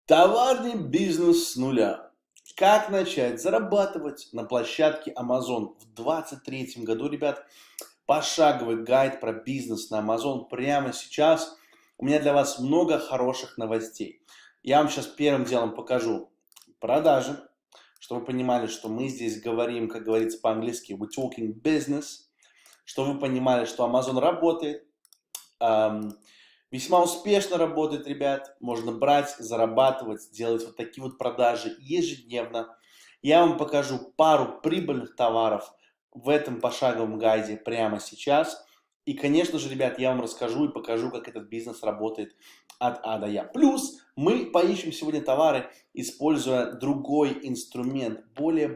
Товарный бизнес с нуля. Как начать зарабатывать на площадке Amazon в 2023 году, ребят? Пошаговый гайд про бизнес на Amazon прямо сейчас. У меня для вас много хороших новостей. Я вам сейчас первым делом покажу продажи, чтобы вы понимали, что мы здесь говорим, как говорится по-английски, we're talking business, чтобы вы понимали, что Amazon работает. Весьма успешно работает, ребят. Можно брать, зарабатывать, делать вот такие вот продажи ежедневно. Я вам покажу пару прибыльных товаров в этом пошаговом гайде прямо сейчас. И, конечно же, ребят, я вам расскажу и покажу, как этот бизнес работает от А до Я. Плюс мы поищем сегодня товары, используя другой инструмент, более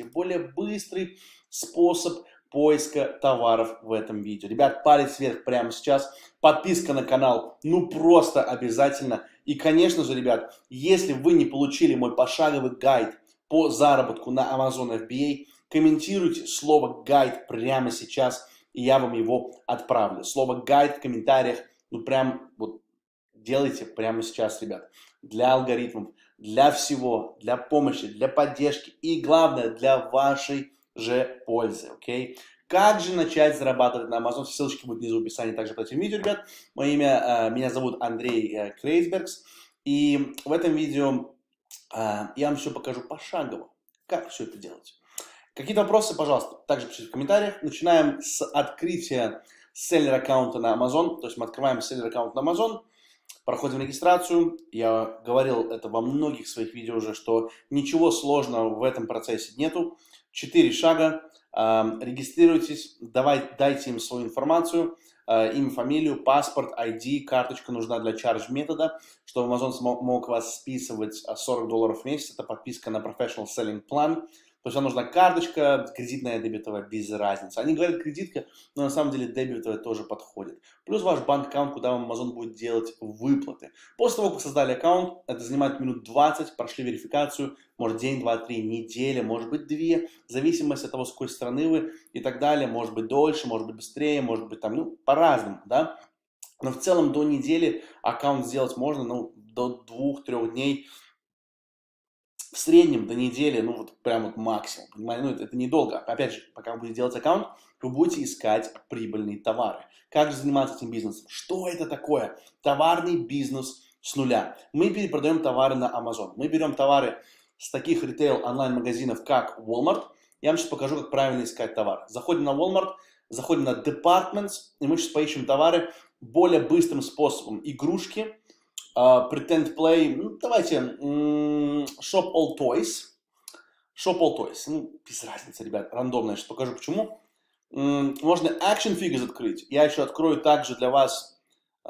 быстрый способ поиска товаров в этом видео. Ребят, палец вверх прямо сейчас. Подписка на канал, ну просто обязательно. И, конечно же, ребят, если вы не получили мой пошаговый гайд по заработку на Amazon FBA, комментируйте слово гайд прямо сейчас, и я вам его отправлю. Слово гайд в комментариях, ну прям вот делайте прямо сейчас, ребят. Для алгоритмов, для всего, для помощи, для поддержки и, главное, для вашей же пользы, окей? Как же начать зарабатывать на Amazon? Ссылочки будут внизу в описании также под этим видео, ребят. Меня зовут Андрей Крейсбергс. И в этом видео я вам все покажу пошагово, как все это делать. Какие-то вопросы, пожалуйста, также пишите в комментариях. Начинаем с открытия селлер-аккаунта на Amazon. То есть мы открываем селлер-аккаунт на Amazon. Проходим регистрацию. Я говорил это во многих своих видео уже, что ничего сложного в этом процессе нету. 4 шага. Регистрируйтесь, дайте им свою информацию, имя, фамилию, паспорт, ID, карточка нужна для charge метода, чтобы Amazon мог вас списывать $40 в месяц. Это подписка на Professional Selling Plan. То есть вам нужна карточка, кредитная, дебетовая, без разницы. Они говорят кредитка, но на самом деле дебетовая тоже подходит. Плюс ваш банк-аккаунт, куда вам Amazon будет делать выплаты. После того, как вы создали аккаунт, это занимает минут 20, прошли верификацию, может день, 2, 3, неделя, может быть 2, в зависимости от того, с какой страны вы и так далее. Может быть дольше, может быть быстрее, может быть там, ну, по-разному, да. Но в целом до недели аккаунт сделать можно, ну, до 2-3 дней. В среднем до недели, ну вот прям вот максимум, понимаете, ну это недолго. Опять же, пока вы будете делать аккаунт, вы будете искать прибыльные товары. Как же заниматься этим бизнесом? Что это такое? Товарный бизнес с нуля. Мы перепродаем товары на Amazon. Мы берем товары с таких ритейл онлайн-магазинов, как Walmart. Я вам сейчас покажу, как правильно искать товар. Заходим на Walmart, заходим на Departments, и мы сейчас поищем товары более быстрым способом. Игрушки. Pretend Play, ну, давайте, Shop All Toys. Shop All Toys, ну, без разницы, ребят, рандомно, я сейчас покажу почему. Можно Action Figures открыть. Я еще открою также для вас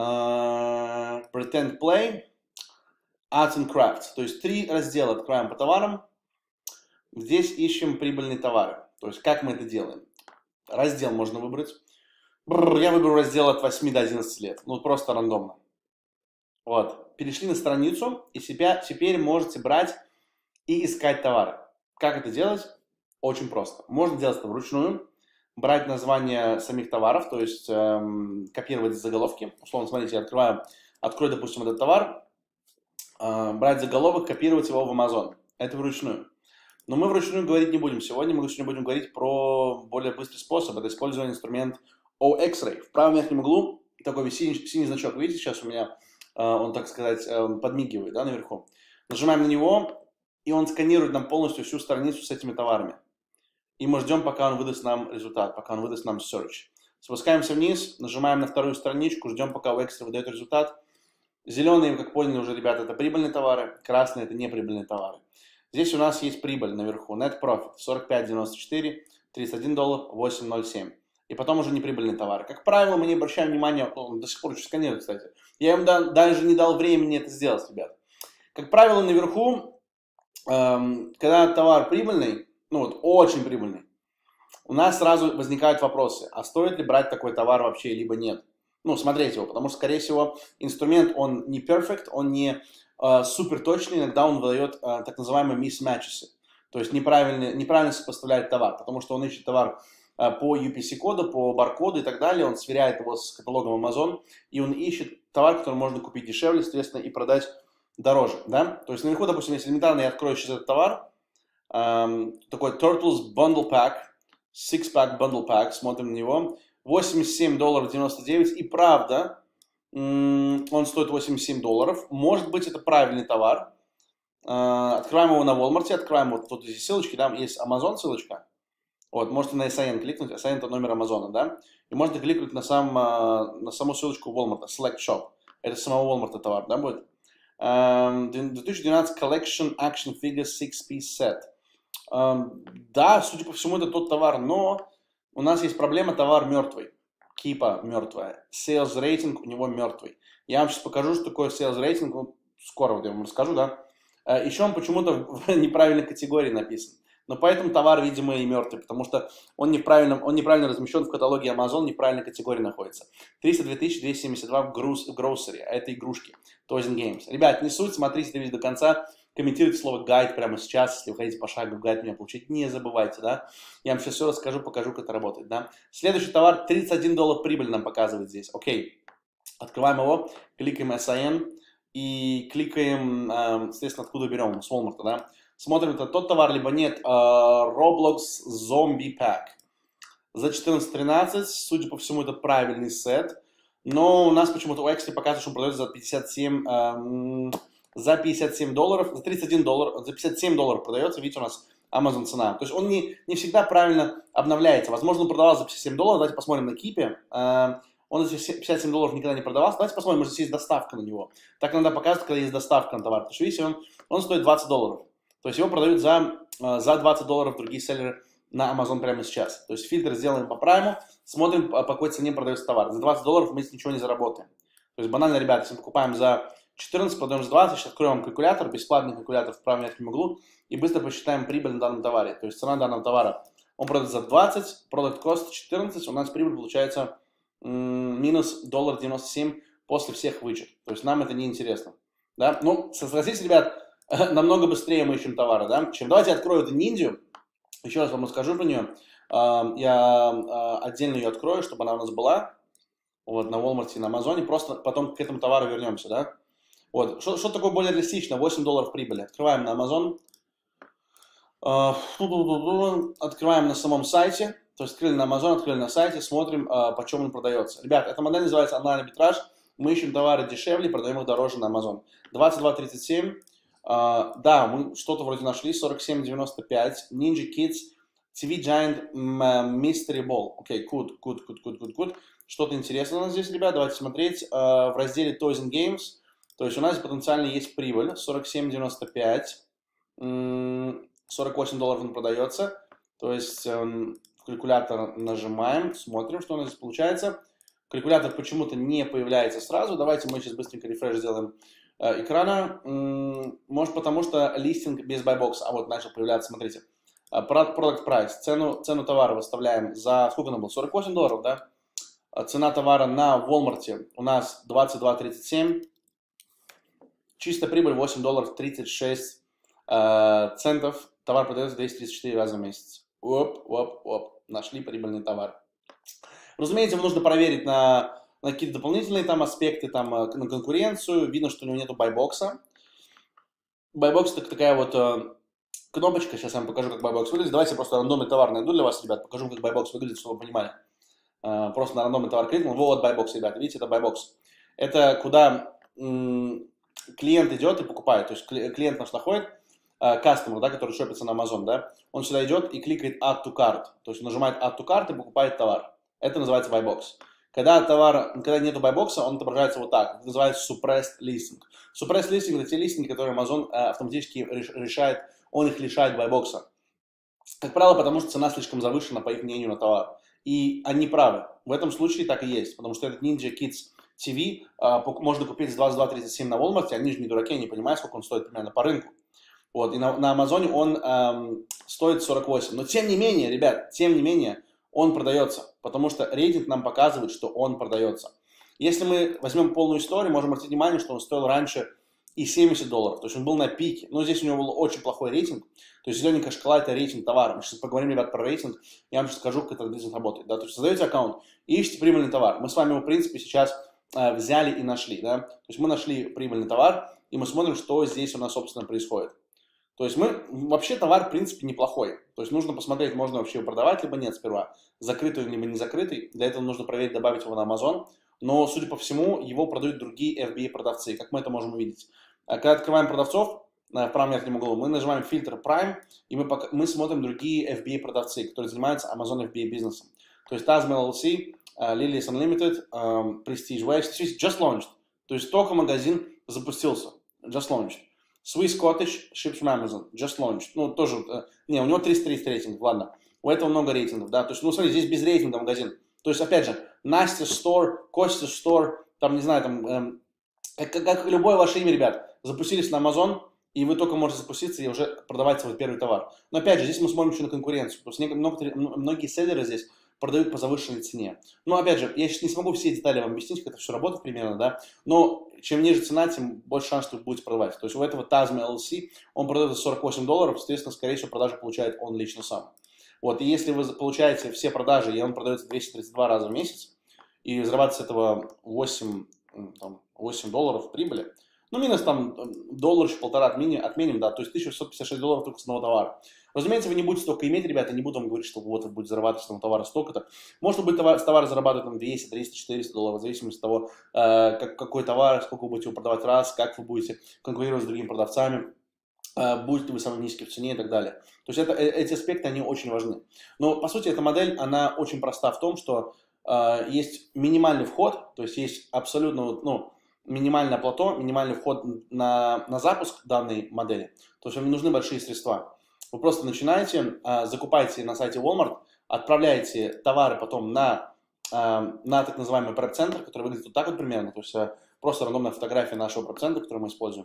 Pretend Play, Arts and Crafts. То есть 3 раздела откроем по товарам. Здесь ищем прибыльные товары. То есть как мы это делаем? Раздел можно выбрать. Я выберу раздел от 8 до 11 лет. Ну, просто рандомно. Вот, перешли на страницу, и теперь можете брать и искать товары. Как это делать? Очень просто. Можно делать это вручную, брать название самих товаров, то есть копировать заголовки. Условно, смотрите, я открою, допустим, этот товар, брать заголовок, копировать его в Amazon. Это вручную. Но мы вручную говорить не будем сегодня. Мы сегодня будем говорить про более быстрый способ. Это использование инструмент O-X-Ray. В правом верхнем углу такой синий значок. Видите, сейчас у меня он, так сказать, подмигивает, да, наверху. Нажимаем на него, и он сканирует нам полностью всю страницу с этими товарами. И мы ждем, пока он выдаст нам результат, пока он выдаст нам search. Спускаемся вниз, нажимаем на вторую страничку, ждем, пока Extra выдает результат. Зеленые, как поняли уже, ребята, это прибыльные товары, красные это неприбыльные товары. Здесь у нас есть прибыль наверху, net profit 45.94, $31, 8.07. И потом уже неприбыльные товары. Как правило, мы не обращаем внимания, он до сих пор еще сканирует, кстати. Я им даже не дал времени это сделать, ребят. Как правило, наверху, когда товар прибыльный, ну вот очень прибыльный, у нас сразу возникают вопросы, а стоит ли брать такой товар вообще, либо нет. Ну, смотреть его, потому что, скорее всего, инструмент, он не perfect, он не супер точный, иногда он выдает так называемые mismatches. То есть неправильно сопоставляет товар, потому что он ищет товар по UPC-коду, по баркоду и так далее, он сверяет его с каталогом Amazon, и он ищет товар, который можно купить дешевле, соответственно, и продать дороже, да? То есть наверху, допустим, если элементарно я открою сейчас этот товар, такой Turtles Bundle Pack, Six-Pack Bundle Pack, смотрим на него, $87.99, и правда, он стоит $87, может быть, это правильный товар. Открываем его на Walmart, открываем вот тут здесь ссылочки, да, есть Amazon ссылочка, вот, можете на SIN кликнуть, SIN это номер Амазона, да, и можете кликнуть на саму ссылочку Walmart, Select Shop, это самого Walmart товар, да, будет. 2012 Collection Action Figure 6-piece Set. Да, судя по всему, это тот товар, но у нас есть проблема, товар мертвый, кипа мертвая, sales рейтинг у него мертвый. Я вам сейчас покажу, что такое sales рейтинг, ну, скоро вот я вам расскажу, да. Еще он почему-то в неправильной категории написан. Но поэтому товар, видимо, и мертвый, потому что он неправильно размещен в каталоге Amazon, неправильной категории находится. 302 272 в grocery, а это игрушки, Toys and Games. Ребят, не суть, смотрите это видео до конца, комментируйте слово гайд прямо сейчас, если вы хотите пошаговый гайд меня получить, не забывайте, да. Я вам сейчас все расскажу, покажу, как это работает, да. Следующий товар, $31 прибыль нам показывает здесь, окей. Открываем его, кликаем SIN и кликаем, соответственно, откуда берем, с Walmart, да. Смотрим, это тот товар, либо нет. Roblox Zombie Pack. За 14.13, судя по всему, это правильный сет. Но у нас почему-то у Exley показывает, что он продается за $57, за $31, за $57 продается. Видите, у нас Amazon цена. То есть он не всегда правильно обновляется. Возможно, он продавался за $57. Давайте посмотрим на Кипе. Он за $57 никогда не продавался. Давайте посмотрим, может, здесь есть доставка на него. Так иногда показывает, когда есть доставка на товар. Потому что, видите, он стоит $20. То есть его продают за $20 другие селлеры на Amazon прямо сейчас. То есть фильтр сделаем по прайму, смотрим, по какой цене продается товар. За $20 мы здесь ничего не заработаем. То есть банально, ребята, если мы покупаем за 14, продаем за 20, сейчас откроем калькулятор, бесплатный калькулятор в правом верхнем углу, и быстро посчитаем прибыль на данном товаре. То есть цена данного товара. Он продается за 20, product cost 14, у нас прибыль получается минус $1.97 после всех вычет. То есть нам это не интересно. Да? Ну, согласитесь, ребят, намного быстрее мы ищем товары, да? Давайте я открою эту ниндзю, еще раз вам расскажу про нее. Я отдельно ее открою, чтобы она у нас была. Вот, на Walmart и на Амазоне. Просто потом к этому товару вернемся, да? Вот, что такое более реалистично? $8 прибыли. Открываем на Amazon. Открываем на самом сайте. То есть открыли на Amazon, открыли на сайте, смотрим, по чем он продается. Ребят, эта модель называется онлайн-арбитраж. Мы ищем товары дешевле, продаем их дороже на Amazon. 22.37. Да, мы что-то вроде нашли, 47.95, Ninja Kids, TV Giant Mystery Ball. Окей, good. Что-то интересное у нас здесь, ребят, давайте смотреть. В разделе Toys and Games, то есть у нас потенциально есть прибыль, 47.95, $48 он продается. То есть калькулятор нажимаем, смотрим, что у нас здесь получается. Калькулятор почему-то не появляется сразу. Давайте мы сейчас быстренько рефреш сделаем экрана. Может, потому что листинг без байбокса. А вот начал появляться, смотрите. Product price. Цену товара выставляем за, сколько она была? $48, да? Цена товара на Walmart у нас 22.37. Чистая прибыль $8.36. Товар продается 234 раза в месяц. Оп. Нашли прибыльный товар. Разумеется, его нужно проверить на какие-то дополнительные там аспекты, там, на конкуренцию. Видно, что у него нету байбокса. Байбокс это такая вот кнопочка. Сейчас я вам покажу, как байбокс выглядит. Давайте я просто рандомный товар найду для вас, ребят. Покажу, как байбокс выглядит, чтобы вы понимали. Просто на рандомный товар кликнул. Вот байбокс, ребят. Видите, это байбокс. Это куда клиент идет и покупает. То есть клиент наш находит, customer, да, который шопится на Amazon, да, он сюда идет и кликает Add to Cart. То есть нажимает Add to Cart и покупает товар. Это называется байбокс. Когда нету байбокса, он отображается вот так. Это называется suppressed listing. Suppressed listing это те листинги, которые Amazon автоматически решает, он их лишает байбокса. Как правило, потому что цена слишком завышена, по их мнению, на товар. И они правы. В этом случае так и есть. Потому что этот Ninja Kids TV можно купить за $22.37 на Walmart. Они же не дураки, они понимают, сколько он стоит примерно по рынку. Вот. И на Амазоне он стоит 48. Но тем не менее, ребят, он продается, потому что рейтинг нам показывает, что он продается. Если мы возьмем полную историю, можем обратить внимание, что он стоил раньше и $70, то есть он был на пике, но здесь у него был очень плохой рейтинг, то есть зелененькая шкала это рейтинг товара. Мы сейчас поговорим, ребят, про рейтинг, я вам сейчас скажу, как этот бизнес работает. Да? То есть создаете аккаунт и ищете прибыльный товар. Мы с вами его, в принципе, сейчас взяли и нашли. Да? То есть мы нашли прибыльный товар, и мы смотрим, что здесь у нас, собственно, происходит. То есть вообще товар, в принципе, неплохой. То есть нужно посмотреть, можно вообще его продавать, либо нет сперва. Закрытый, либо не закрытый. Для этого нужно проверить, добавить его на Amazon. Но, судя по всему, его продают другие FBA-продавцы. Как мы это можем увидеть? Когда открываем продавцов, в правом верхнем углу, мы нажимаем фильтр Prime, и мы смотрим другие FBA-продавцы, которые занимаются Amazon FBA бизнесом. То есть Tasman LLC, Lilies Unlimited, Prestige Waste, just launched. То есть только магазин запустился, just launched. Swiss Cottage, ships from Amazon, just launched. Ну, тоже, у него 330 рейтингов, ладно. У этого много рейтингов, да. То есть, смотри, здесь без рейтинга магазин. То есть, опять же, Настя Store, Костя Store, там, не знаю, там, как любое ваше имя, ребят, запустились на Amazon, и вы только можете запуститься и уже продавать свой первый товар. Но, опять же, здесь мы смотрим еще на конкуренцию. То есть, многие селлеры здесь продают по завышенной цене. Но, опять же, я сейчас не смогу все детали вам объяснить, как это все работает примерно, да, но чем ниже цена, тем больше шанс, что вы будете продавать. То есть у этого Tasman LLC, он продает за $48, соответственно, скорее всего, продажу получает он лично сам. Вот, и если вы получаете все продажи, и он продается 232 раза в месяц, и зарабатывать с этого $8 прибыли, ну, минус там $1, $1,5 отменим, да, то есть $1656 только с одного товара. Разумеется, вы не будете столько иметь, ребята, не буду вам говорить, что вот вы будете зарабатывать с этого товара столько-то. Можно будет с товара зарабатывать там 200, 300, $400, в зависимости от того, какой товар, сколько вы будете его продавать раз, как вы будете конкурировать с другими продавцами, будете ли вы самый низкий в цене и так далее. То есть эти аспекты, они очень важны. Но, по сути, эта модель, она очень проста в том, что есть минимальный вход, то есть есть абсолютно, минимальное плато, минимальный вход на запуск данной модели. То есть вам не нужны большие средства. Вы просто начинаете, закупаете на сайте Walmart, отправляете товары потом на так называемый преп-центр, который выглядит вот так вот примерно. То есть просто рандомная фотография нашего преп-центра, который мы используем.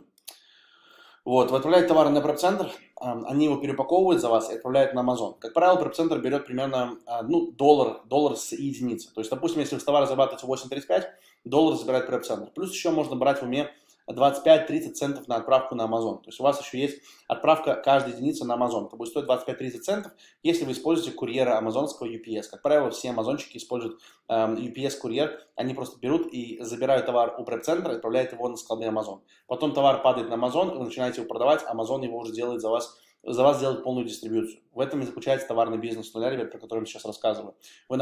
Вот, вы отправляете товары на преп-центр, они его перепаковывают за вас и отправляют на Amazon. Как правило, преп-центр берет примерно доллар с единицы. То есть, допустим, если вы с товара зарабатываете 8.35, доллар забирает преп-центр. Плюс еще можно брать в уме 25-30 центов на отправку на Amazon. То есть у вас еще есть отправка каждой единицы на Amazon. Это будет стоить 25-30 центов, если вы используете курьера амазонского UPS. Как правило, все амазончики используют UPS-курьер. Они просто берут и забирают товар у преп-центра и отправляют его на склады Amazon. Потом товар падает на Amazon, и вы начинаете его продавать, Amazon его уже делает за вас делает полную дистрибьюцию. В этом и заключается товарный бизнес нуля, ребят, про который я сейчас рассказываю.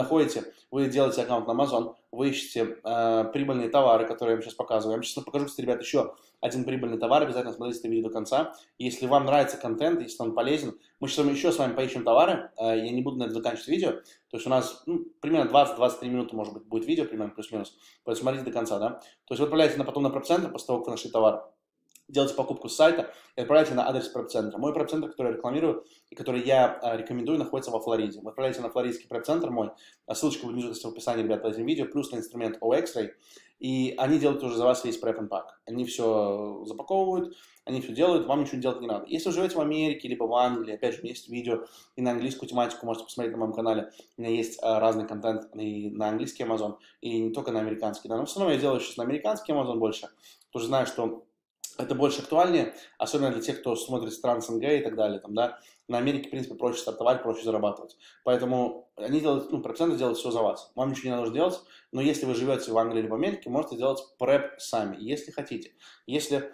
Вы делаете аккаунт на Amazon, вы ищете прибыльные товары, которые я вам сейчас показываю. Я вам сейчас покажу, кстати, ребят, еще один прибыльный товар. Обязательно смотрите это видео до конца. Если вам нравится контент, если он полезен, мы сейчас еще с вами поищем товары. Я не буду на это заканчивать видео. То есть у нас примерно 20-23 минуты, может быть, будет видео, примерно плюс-минус. Поэтому смотрите до конца, да. То есть вы отправляете потом на преп-центр, после того, как вы нашли товар. Делайте покупку с сайта и отправляйте на адрес преп-центра. Мой преп-центр, который я рекламирую и который я рекомендую, находится во Флориде. Вы отправляете на флоридский преп-центр мой, ссылочка будет внизу в описании, ребят, под этим видео, плюс на инструмент OXray, и они делают уже за вас весь prep-and-pack. Они все запаковывают, они все делают, вам ничего делать не надо. Если вы живете в Америке, либо в Англии, опять же, у меня есть видео и на английскую тематику, можете посмотреть на моем канале. У меня есть разный контент и на английский Amazon, и не только на американский. Да. Но в основном я делаю сейчас на американский Amazon больше, потому что знаю, что это больше актуальнее, особенно для тех, кто смотрит стран СНГ и так далее. Там, да, на Америке, в принципе, проще стартовать, проще зарабатывать. Поэтому они делают, проценты делают все за вас. Вам ничего не нужно делать, но если вы живете в Англии или в Америке, можете делать преп сами, если хотите. Если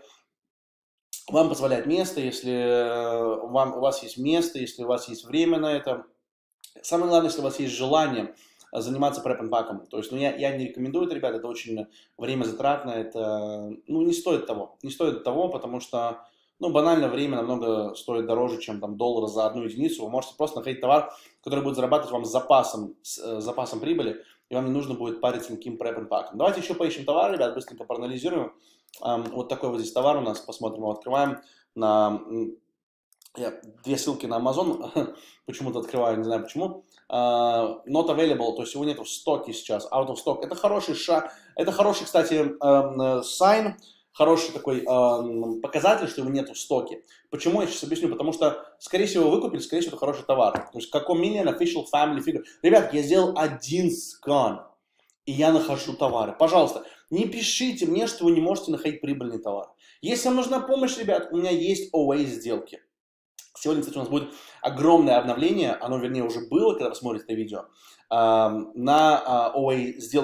вам позволяет место, если у вас есть место, если у вас есть время на это. Самое главное, если у вас есть желание заниматься преп-н-паком. То есть, я не рекомендую это, ребята, это очень время затратно, это, не стоит того. Не стоит того, потому что, банально время намного стоит дороже, чем там $1 за одну единицу. Вы можете просто находить товар, который будет зарабатывать вам с запасом прибыли, и вам не нужно будет париться никаким преп-н-паком. Давайте еще поищем товар, ребят, быстренько проанализируем. Вот такой вот здесь товар у нас, посмотрим, его открываем. Две ссылки на Amazon, почему-то открываю, не знаю почему. Not available, то есть его нету в стоке сейчас, out of stock. Это хороший шаг, это хороший, кстати, sign, хороший такой показатель, что его нету в стоке. Почему, я сейчас объясню, потому что, скорее всего, вы купили, скорее всего, это хороший товар. То есть, как million official family figure. Ребят, я сделал один скан, и я нахожу товары. Пожалуйста, не пишите мне, что вы не можете находить прибыльный товар. Если вам нужна помощь, ребят, у меня есть OA сделки. Сегодня, кстати, у нас будет огромное обновление, оно, вернее, уже было, когда вы смотрите это видео, на OA сделке.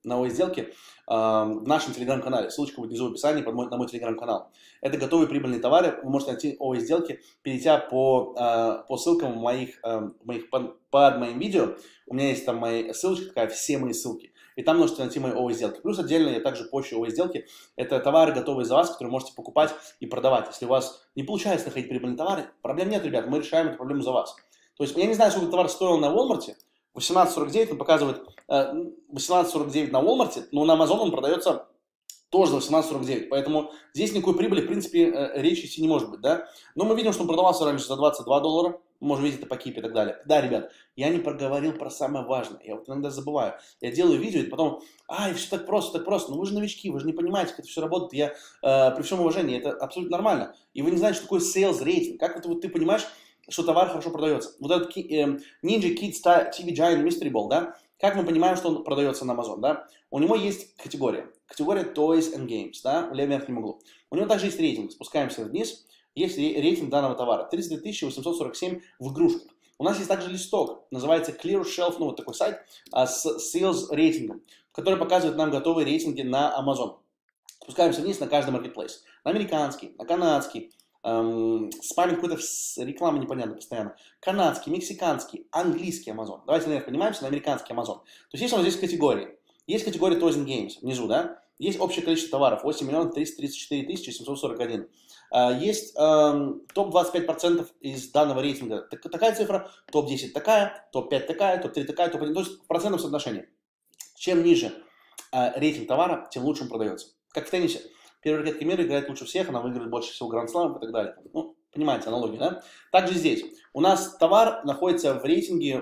новой сделки в нашем телеграм-канале. Ссылочка будет внизу в описании на мой телеграм-канал. Это готовые прибыльные товары. Вы можете найти ООО сделки, перейдя по ссылкам под моим видео. У меня есть там мои ссылочки, такая, все мои ссылки. И там можете найти мои ООО сделки. Плюс отдельно я также пощу ООО сделки. Это товары, готовые за вас, которые можете покупать и продавать. Если у вас не получается находить прибыльные товары, проблем нет, ребят. Мы решаем эту проблему за вас. То есть я не знаю, сколько товар стоил на Walmart. 18.49 он показывает 18.49 на Walmart, но на Amazon он продается тоже за 18.49. Поэтому здесь никакой прибыли, в принципе, речи идти не может быть, да. Но мы видим, что он продавался раньше за $22. Мы можем видеть это по кипе и так далее. Да, ребят, я не проговорил про самое важное. Я вот иногда забываю. Я делаю видео, и потом, все так просто, так просто. Но вы же новички, вы же не понимаете, как это все работает. Я, при всем уважении, это абсолютно нормально. И вы не знаете, что такое sales рейтинг. Как это вот ты понимаешь, что товар хорошо продается? Вот этот Ninja Kids TV Giant Mystery Ball, да? Как мы понимаем, что он продается на Amazon, да? У него есть категория. Категория Toys and Games, да, в левом верхнем углу. У него также есть рейтинг. Спускаемся вниз. Есть рейтинг данного товара. 32 847 в игрушках. У нас есть также листок. Называется Clear Shelf, вот такой сайт с sales рейтингом, который показывает нам готовые рейтинги на Amazon. Спускаемся вниз на каждый marketplace. На американский, на канадский. Спамит какой-то рекламы непонятно постоянно. Канадский, мексиканский, английский Amazon. Давайте, наверное, поднимаемся на американский Amazon. То есть есть у нас здесь категории. Есть категория Toys and Games внизу, да? Есть общее количество товаров 8 334 741. Есть топ-25% из данного рейтинга. Такая цифра, топ-10 такая, топ-5 такая, топ-3 такая, топ-1. То есть в процентном соотношении. Чем ниже рейтинг товара, тем лучше он продается. Как в теннисе. Первая ракетка мира играет лучше всех, она выиграет больше всего гранд-слэмов и так далее. Ну, понимаете, аналогия, да? Также здесь. У нас товар находится в рейтинге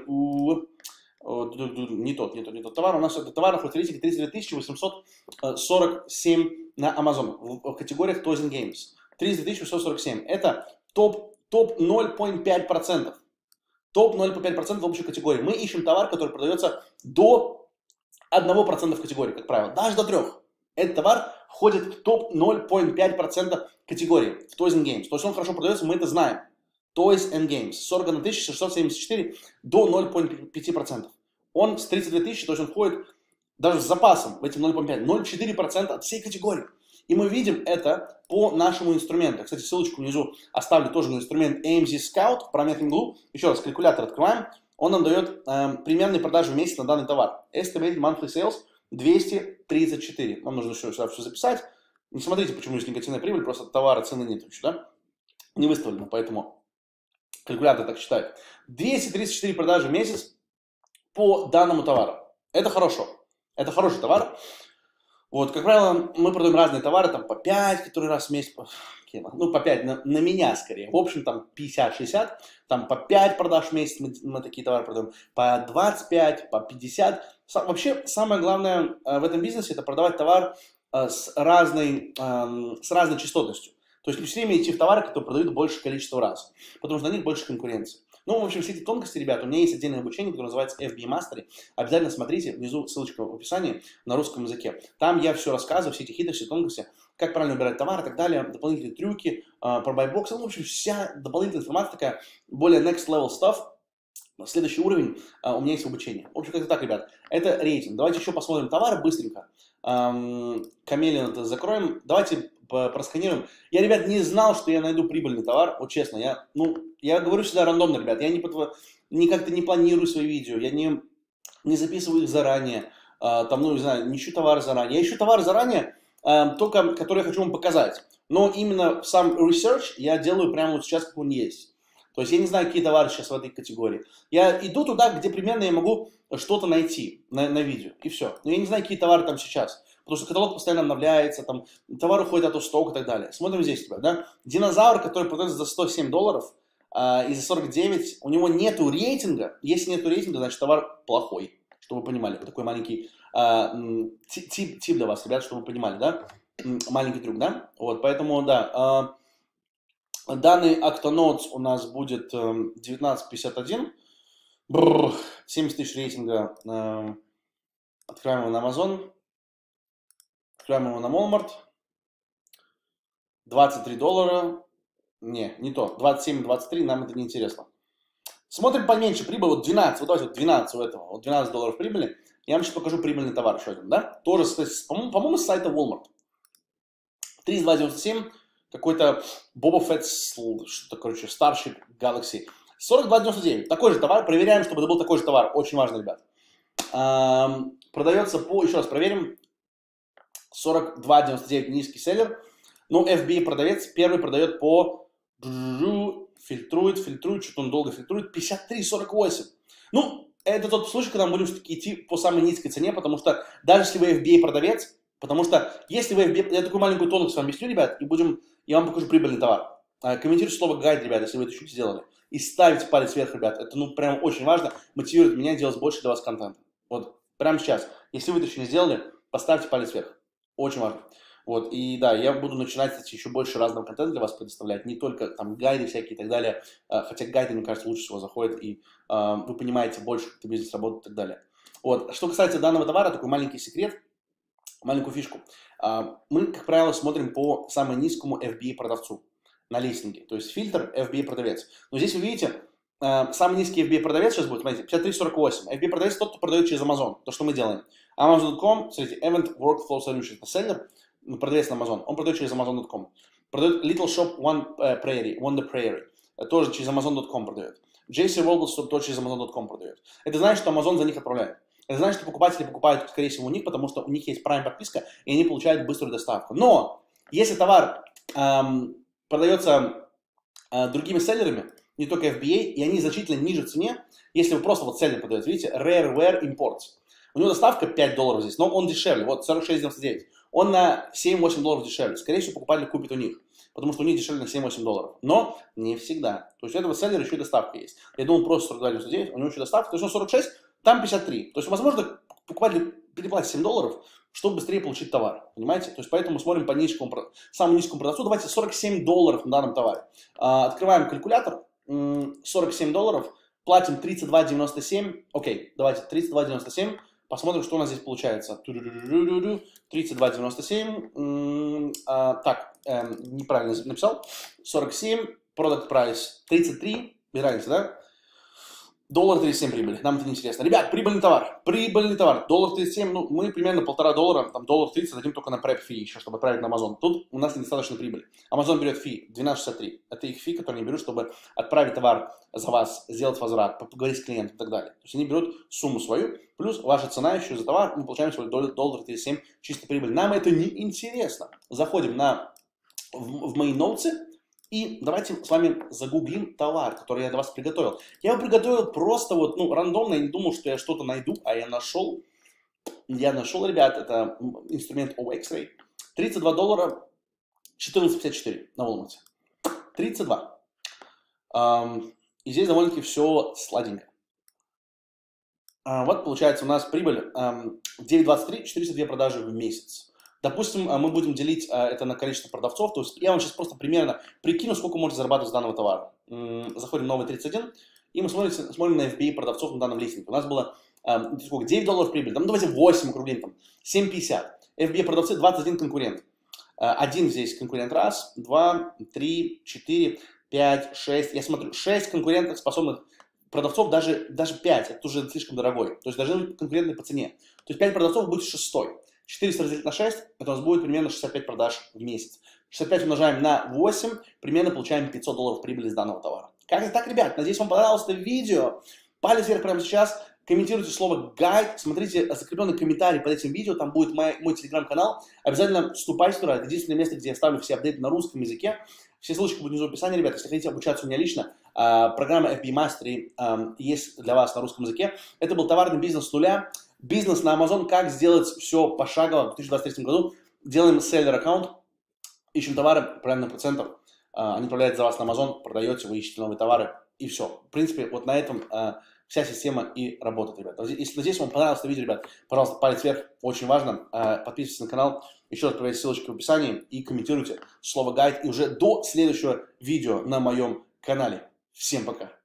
не тот товар. У нас этот товар находится в рейтинге 32 847 на Amazon в категориях Toys and Games. 32 847. Это топ 0,5%. Топ 0,5% в общей категории. Мы ищем товар, который продается до 1% в категории, как правило. Даже до 3%. Этот товар входит в топ 0,5% категории в Toys and Games. То есть он хорошо продается, мы это знаем. Toys and Games. 41 674 до 0,5%. Он с 32 тысячи, то есть он входит даже с запасом в эти 0,5%. 0,4% от всей категории. И мы видим это по нашему инструменту. Кстати, ссылочку внизу оставлю тоже на инструмент AMZ Scout в правом углу. Еще раз, калькулятор открываем. Он нам дает примерные продажи в месяц на данный товар. Estimated Monthly Sales 234. Нам нужно еще сюда все записать. Не смотрите, почему здесь негативная прибыль, просто товара цены нет еще, да? Не выставлено, поэтому калькулятор так считает. 234 продажи в месяц по данному товару. Это хорошо. Это хороший товар. Вот, как правило, мы продаем разные товары, там по 5, которые раз в месяц, ну, по 5 на меня скорее. В общем, там 50-60, там по 5 продаж в месяц мы такие товары продаем, по 25, по 50. Вообще, самое главное в этом бизнесе – это продавать товар с разной частотностью. То есть не все время идти в товары, которые продают большее количество раз, потому что на них больше конкуренции. Ну, в общем, все эти тонкости, ребята, у меня есть отдельное обучение, которое называется FBA Mastery. Обязательно смотрите, внизу ссылочка в описании на русском языке. Там я все рассказываю, все эти хитрости, тонкости, как правильно выбирать товар и так далее, дополнительные трюки, про байбоксы. Ну, в общем, вся дополнительная информация такая, более next level stuff. Следующий уровень у меня есть в обучении. В общем, как-то так, ребят. Это рейтинг. Давайте еще посмотрим товары быстренько. Камелин это закроем. Давайте просканируем. Я, ребят, не знал, что я найду прибыльный товар. Вот честно, я говорю всегда рандомно, ребят. Я как-то не планирую свои видео. Я не записываю их заранее. Не знаю, не ищу товары заранее. Я ищу товары заранее, только которые я хочу вам показать. Но именно сам research я делаю прямо вот сейчас, как он есть. То есть я не знаю, какие товары сейчас в этой категории. Я иду туда, где примерно я могу что-то найти на видео. И все. Но я не знаю, какие товары там сейчас. Потому что каталог постоянно обновляется, там товары уходят от стока и так далее. Смотрим здесь, ребят, да. Динозавр, который продается за $107 и за 49, у него нету рейтинга. Если нету рейтинга, значит товар плохой. Чтобы вы понимали. Вот такой маленький тип для вас, ребят, чтобы вы понимали, да. Маленький трюк, да. Вот, поэтому, да. Данный Octonauts у нас будет 19.51. 70 тысяч рейтинга. Открываем его на Amazon. Открываем его на Walmart. $23. Не то. 27-23, нам это не интересно. Смотрим поменьше прибыль. Вот 12. Вот давайте вот 12 у этого. Вот $12 прибыли. Я вам сейчас покажу прибыльный товар еще один, да? Тоже, по-моему, с сайта Walmart. 32.97, какой-то Boba Fett, что-то, короче, Starship Galaxy. 42.99, такой же товар, проверяем, чтобы это был такой же товар, очень важно, ребят. Продается по, еще раз проверим, 42.99 низкий селлер. Ну, FBA продавец, первый продает по, фильтрует, что-то он долго фильтрует, 53.48. Ну, это тот случай, когда мы будем все-таки идти по самой низкой цене, потому что даже если вы FBA продавец, потому что если вы FBA, я такую маленькую тонкость вам объясню, ребят, и я вам покажу прибыльный товар. Комментируйте слово гайд, ребят, если вы это еще не сделали. И ставите палец вверх, ребят. Это, ну, прям очень важно, мотивирует меня делать больше для вас контента. Вот, прямо сейчас. Если вы это еще не сделали, поставьте палец вверх. Очень важно. Вот, и да, я буду начинать, кстати, еще больше разного контента для вас предоставлять, не только там гайды всякие и так далее, хотя гайды, мне кажется, лучше всего заходят, и вы понимаете больше, как бизнес работает и так далее. Вот, что касается данного товара, такой маленький секрет, маленькую фишку. Мы, как правило, смотрим по самому низкому FBA продавцу на листинге, то есть фильтр FBA продавец. Но здесь вы видите, самый низкий FBA продавец сейчас будет, смотрите, 53.48. FBA продавец тот, кто продает через Amazon, то, что мы делаем. Amazon.com, смотрите, Event Workflow Solutions, это селлер, продавец на Amazon, он продает через Amazon.com. Продает Little Shop Wonder Prairie, тоже через Amazon.com продает. JC World Store тоже через Amazon.com продает. Это значит, что Amazon за них отправляет. Это значит, что покупатели покупают, скорее всего, у них, потому что у них есть Prime подписка, и они получают быструю доставку. Но, если товар продается другими селлерами, не только FBA, и они значительно ниже в цене, если вы просто вот селлер продаете, видите, Rareware Imports. У него доставка $5 здесь, но он дешевле, вот 46.99. Он на $7-8 дешевле. Скорее всего, покупатель купит у них, потому что у них дешевле на $7-8. Но не всегда. То есть у этого селлера еще и доставка есть. Я думал, просто 42.99, у него еще доставка, то есть он 46, там 53. То есть, возможно, покупатель переплатит $7, чтобы быстрее получить товар. Понимаете? То есть, поэтому смотрим по самому низкому продавцу. Давайте $47 на данном товаре. Открываем калькулятор. $47, платим 32.97. Окей, давайте 32.97. Посмотрим, что у нас здесь получается. 32.97. Так, неправильно написал. 47. Product price 33. Без разницы, да? $1.37 прибыли. Нам это не интересно. Ребят, прибыльный товар. Прибыльный товар. $1.37. Ну, мы примерно $1,5, там $1.30 дадим только на преп фи еще, чтобы отправить на Amazon. Тут у нас недостаточно прибыли. Amazon берет фи 12.63. Это их фи, которые они берут, чтобы отправить товар за вас, сделать возврат, поговорить с клиентом и так далее. То есть они берут сумму свою, плюс ваша цена еще за товар, мы получаем свой $1.37 чистой прибыль. Нам это не интересно. Заходим в мои ноутсы. И давайте с вами загуглим товар, который я для вас приготовил. Я его приготовил просто вот, ну, рандомно, я не думал, что я что-то найду, а я нашел. Я нашел, ребят, это инструмент O-X-Ray. $32, 14.54 на Walmart. 32. И здесь довольно-таки все сладенько. Вот получается у нас прибыль 9.23, 402 продажи в месяц. Допустим, мы будем делить это на количество продавцов. То есть я вам сейчас просто примерно прикину, сколько можете зарабатывать с данного товара. Заходим в новый 31, и мы смотрим на FBA продавцов на данном листинге. У нас было сколько? $9 прибыль. Там, давайте 8 округлим, там 7.50. FBA продавцы 21 конкурент. Один здесь конкурент. Раз, два, три, 4, 5, 6. Я смотрю, 6 конкурентов способных продавцов, даже 5. Это уже слишком дорогой. То есть должны быть конкурентны по цене. То есть 5 продавцов будет 6. 400 разделить на 6, это у нас будет примерно 65 продаж в месяц. 65 умножаем на 8, примерно получаем $500 прибыли с данного товара. Как-то так, ребят. Надеюсь, вам понравилось это видео. Палец вверх прямо сейчас. Комментируйте слово гайд. Смотрите закрепленный комментарий под этим видео. Там будет мой телеграм-канал. Обязательно вступайте туда. Это единственное место, где я ставлю все апдейты на русском языке. Все ссылочки будут внизу в описании, ребят. Если хотите обучаться у меня лично, программа FBA Mastery есть для вас на русском языке. Это был товарный бизнес с нуля. Бизнес на Amazon, как сделать все пошагово в 2023 году. Делаем селлер-аккаунт, ищем товары, правильно процентов. Они отправляют за вас на Amazon, продаете, вы ищете новые товары, и все. В принципе, вот на этом вся система и работает, ребят. Если надеюсь, вам понравилось это видео, ребят, пожалуйста, палец вверх, очень важно. Подписывайтесь на канал, еще раз проверяйте ссылочки в описании и комментируйте слово гайд. И уже до следующего видео на моем канале. Всем пока!